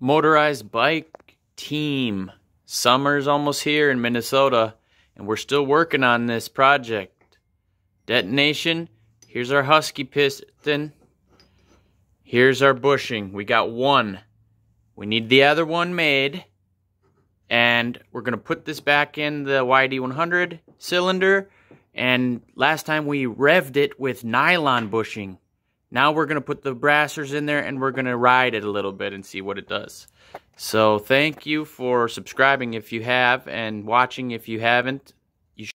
motorized bike team. Summer's almost here in Minnesota, and we're still working on this project. Detonation, here's our Husqy piston. Here's our bushing. We got one. We need the other one made. And we're going to put this back in the YD100 cylinder. And last time we revved it with nylon bushing. Now we're going to put the brassers in there and we're going to ride it a little bit and see what it does. So thank you for subscribing if you have and watching if you haven't.